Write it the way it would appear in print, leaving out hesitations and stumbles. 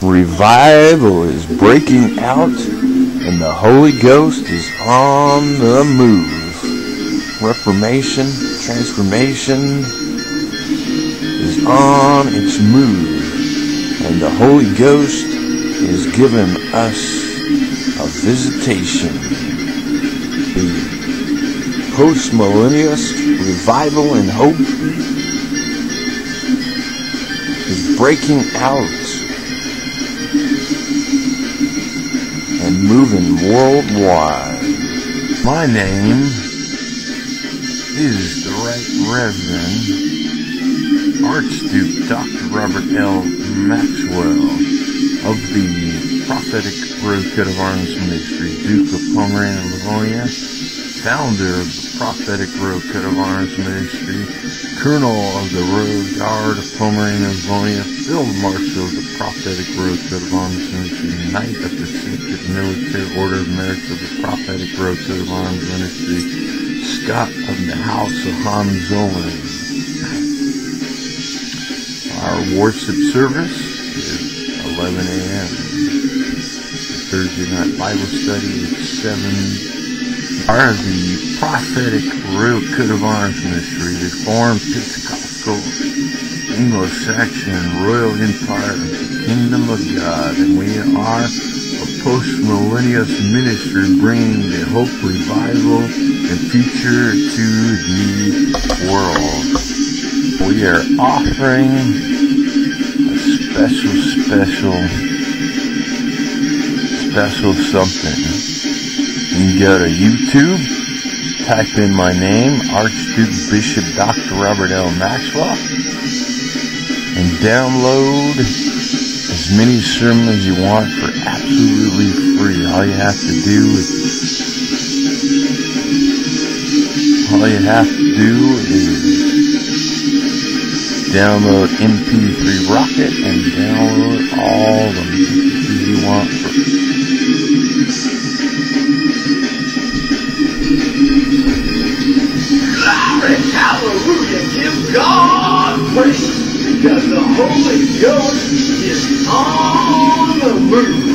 Revival is breaking out, and the Holy Ghost is on the move. Reformation, transformation is on its move, and the Holy Ghost is giving us a visitation. The post-millennialist revival and hope is breaking out and moving worldwide. My name is the Right Reverend Archduke Dr. Robert L. Maxwell of the Prophetic Road Coat of Arms Ministry, Duke of Pomerania and Livonia, founder of the Prophetic Road Coat of Arms Ministry, Colonel of the Royal Guard of Pomerania and Livonia, Field Marshal of the Prophetic Road Coat of Arms Ministry, Knight of the Sacred Military Order of Merit of the Prophetic Road Coat of Arms Ministry, Scott of the House of Hohenzollern. Our worship service is 11 a.m. Thursday night Bible study is 7. Are the Prophetic Royal Coat of Arms Ministry, Reformed Episcopal Anglo-Saxon Royal Empire of the Kingdom of God, and we are a post-millennialist ministry bringing the hope, revival, and future to the world. We are offering a special something. You can go to YouTube, type in my name, Archduke Bishop Dr. Robert L. Maxwell, and download as many sermons you want for absolutely free. All you have to do is download MP3 Rocket and download all the messages you want for Glory, hallelujah, give God praise, because the Holy Ghost is on the move.